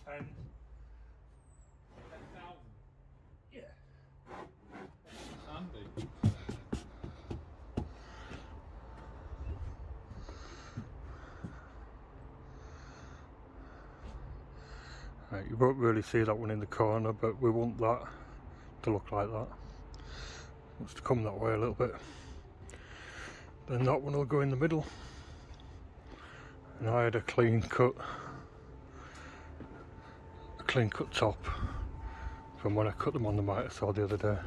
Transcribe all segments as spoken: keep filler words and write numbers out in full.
ten. ten thousand? Yeah. Handy. Right, you won't really see that one in the corner, but we want that to look like that. Wants to come that way a little bit. Then that one will go in the middle. And I had a clean cut, a clean cut top from when I cut them on the mitre saw the other day.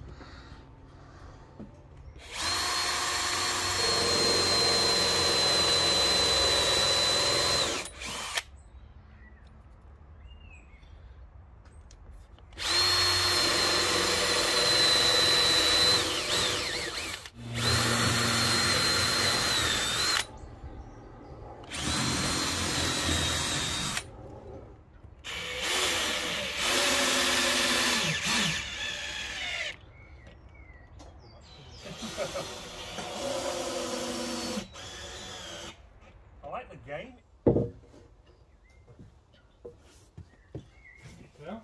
I like the game. Yeah.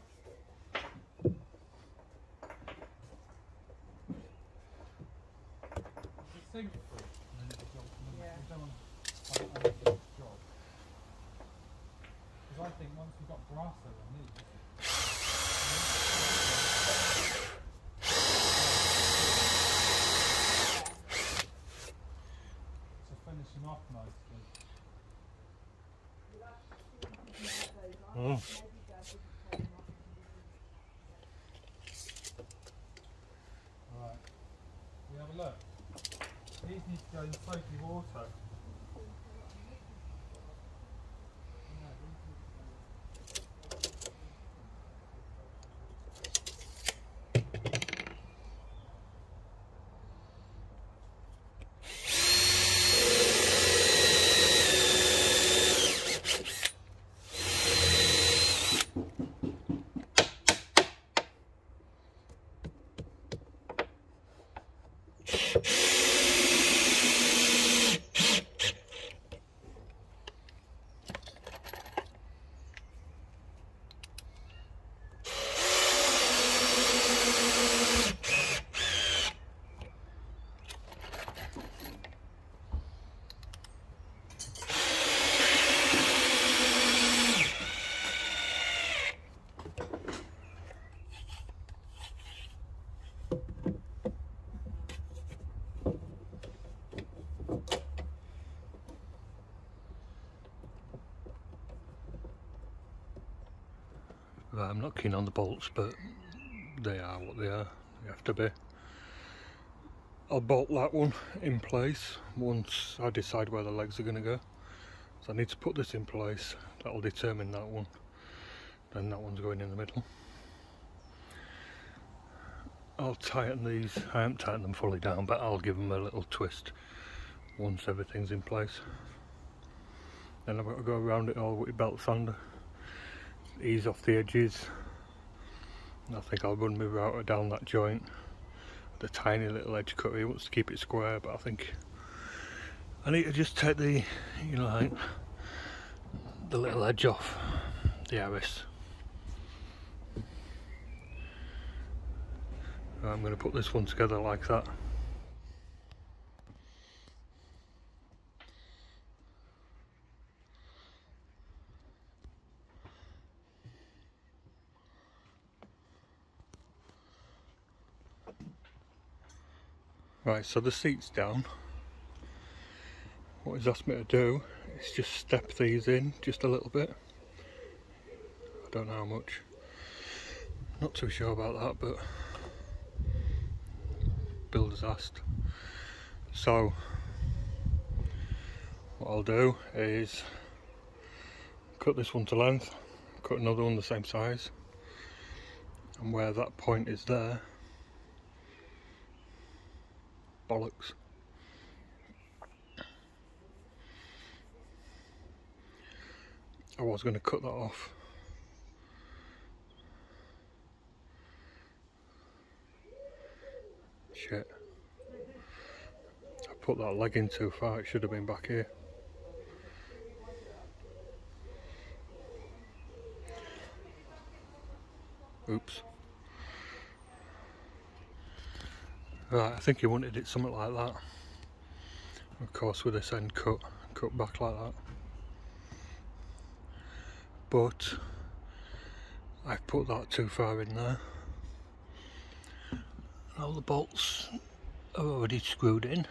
It's a single foot, and then it's got some yeah. We've done a job. Because I think once we've got brass underneath, to finish them off nicely. Mm. Right, we have a look. These need to go in soapy water. Right, I'm not keen on the bolts, but they are what they are. They have to be. I'll bolt that one in place once I decide where the legs are going to go. So I need to put this in place. That'll determine that one. Then that one's going in the middle. I'll tighten these. I haven't tightened them fully down, but I'll give them a little twist once everything's in place. Then I've got to go around it all with a belt sander, ease off the edges. And I think I'll run my router down that joint. The tiny little edge cut. He wants to keep it square, but I think I need to just take the, you know, like the little edge off the Harris. I'm going to put this one together like that. Right, so the seat's down. What he's asked me to do is just step these in just a little bit. I don't know how much. Not too sure about that, but builder's asked. So what I'll do is cut this one to length, cut another one the same size, and where that point is there, bollocks. I was going to cut that off. Shit. I put that leg in too far, it should have been back here. Oops. Right, I think he wanted it something like that. Of course with this end cut, cut back like that. But I've put that too far in there. All the bolts are already screwed in.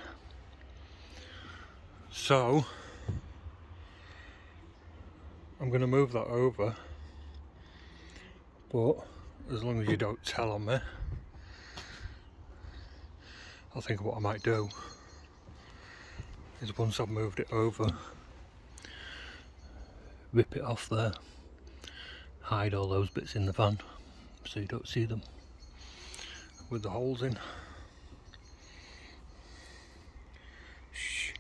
So I'm going to move that over, but as long as you don't tell on me, I think what I might do is once I've moved it over, rip it off there, hide all those bits in the van so you don't see them with the holes in. Shh.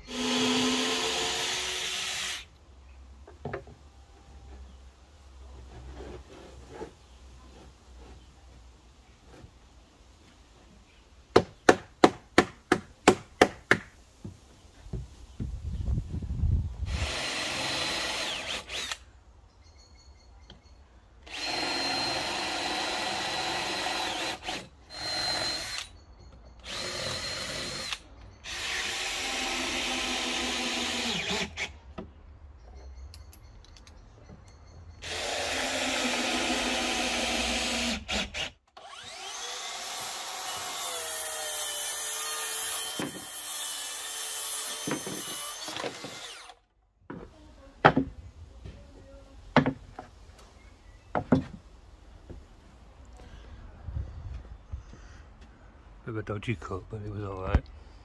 Bit of a dodgy cut, but it was alright.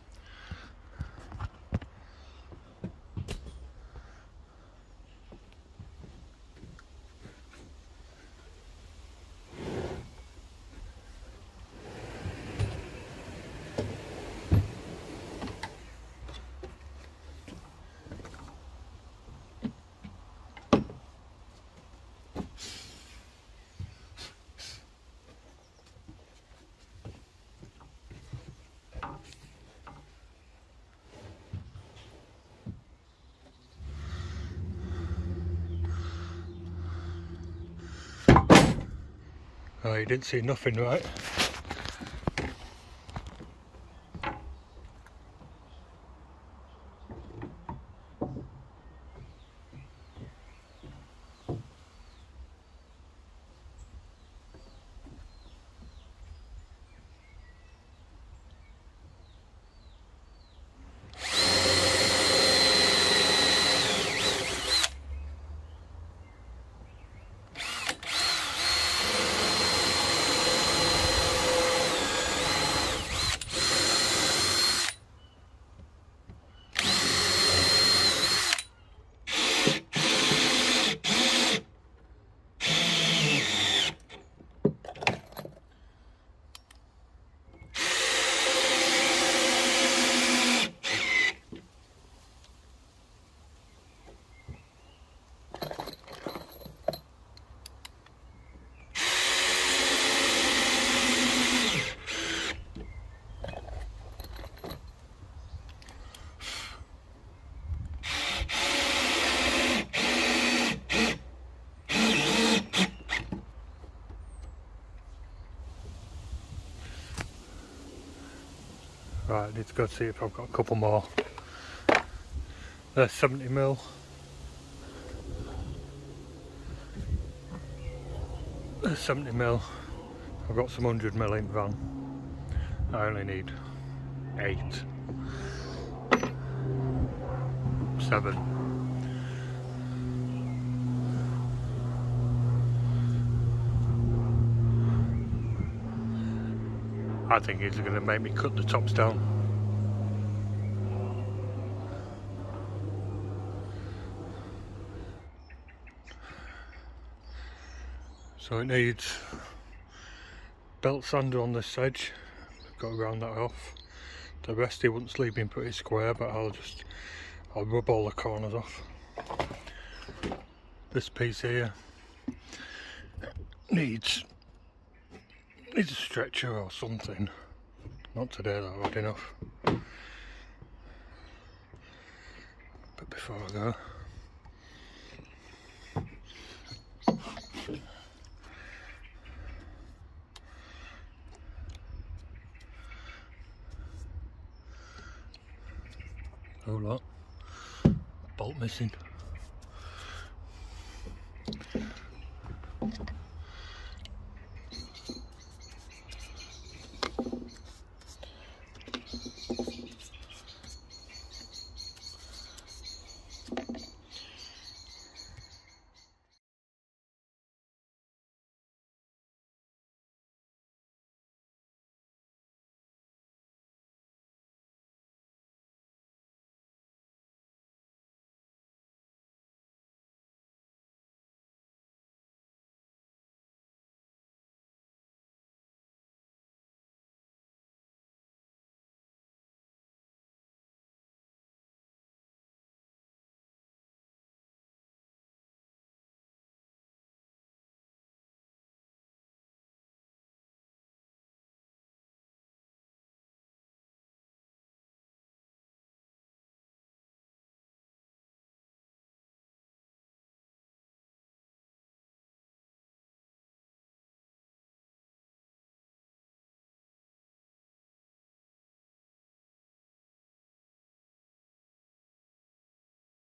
Oh, you didn't see nothing, right? Right, I need to go see if I've got a couple more. There's seventy mil. There's seventy mil. I've got some one hundred mil in van. I only need eight. Seven. I think he's going to make me cut the tops down. So it needs belt sander on this edge. I've got to round that off. The rest he wants leaving pretty square, but I'll just I'll rub all the corners off. This piece here needs needs a stretcher or something. Not today though, I've had enough. But before I go, Oh look, bolt missing.